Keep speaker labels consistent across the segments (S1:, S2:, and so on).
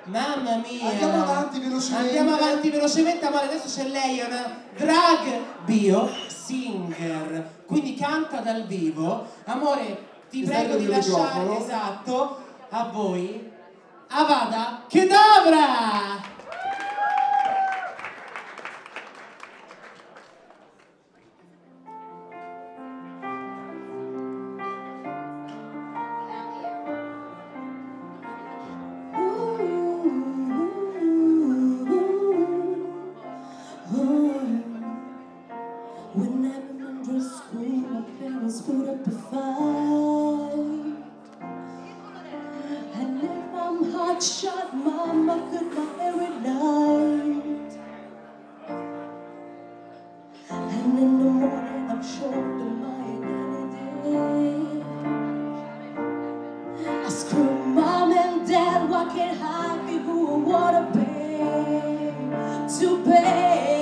S1: Mamma mia!
S2: Andiamo avanti velocemente.
S1: Andiamo avanti velocemente, amore. Adesso c'è lei, è una drag bio singer, quindi canta dal vivo. Amore, ti prego di lasciare, esatto, a voi Avada Kedavra!
S3: When I remember school, my parents put up a fight. And if I'm hot shot, mama cut my hair at night. And in the morning, I'm showed of my identity. I scream, mom and dad, why can't I be who I wanna be? To pay.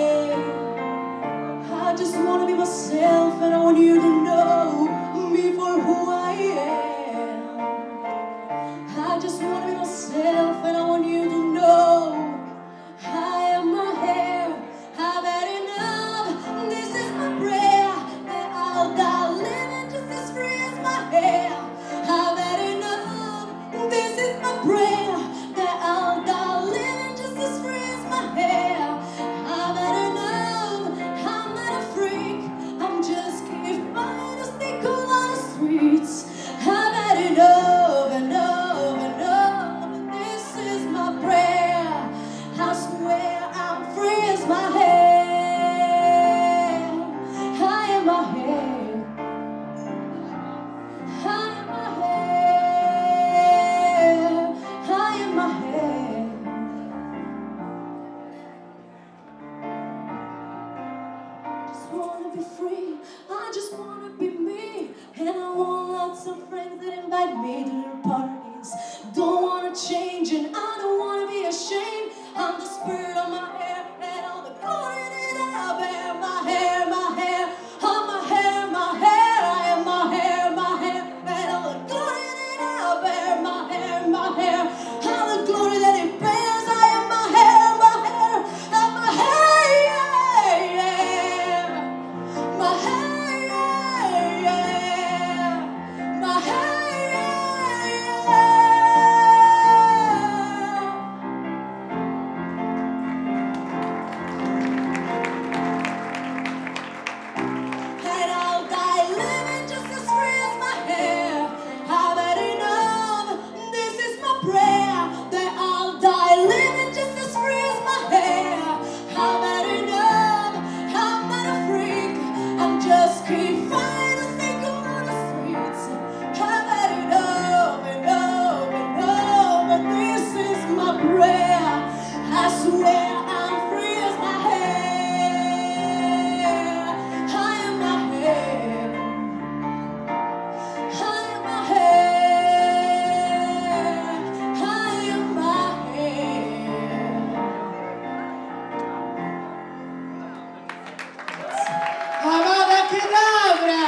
S3: I just wanna be myself, and I want you to know me for who I am. I just wanna be myself, and I want you to know I am my hair. I've had enough. This is my prayer that I'll die living just as free as my hair. I've had enough. This is my prayer that I'll die living just as free as my hair. I've had enough. I'm just can't find a stay cool on the streets. I've had enough, enough, enough. This is my prayer. I swear I'm free as my hair. I am my hair. I am my hair. I am my hair. Wanna be free, I just wanna be me. And I want lots of friends that invite me to their parties. Don't wanna change and I don't wanna be ashamed. I'm the spirit of my hair and all the glory that I bear. My hair, my hair, all my hair, my hair. I am my hair, my hair, and all the glory that I bear. My hair, all the glory that it bears. I am my hair, and my hair. My hair, my hair. And I'll die living just as free as my hair. I've had enough. This is my prayer that I'll die living just as free as my hair. I've had enough. I'm not a freak. I'm just keep finding a single on the streets. I've had enough, enough, enough. But this is my prayer. I swear I'm free as my hair. I am my hair. I am my hair. I am my hair.
S1: Avada Kedavra!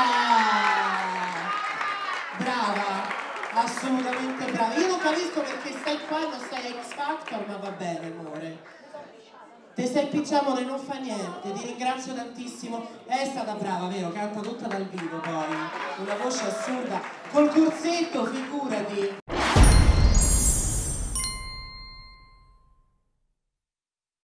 S1: Brava, assolutamente brava. Io non capisco perché stai qua e non stai a X Factor, ma va bene, amore. Te stai picciamone, non fa niente, ti ringrazio tantissimo. È stata brava, vero? Canta tutta dal vivo poi. Una voce assurda. Col corsetto, figurati.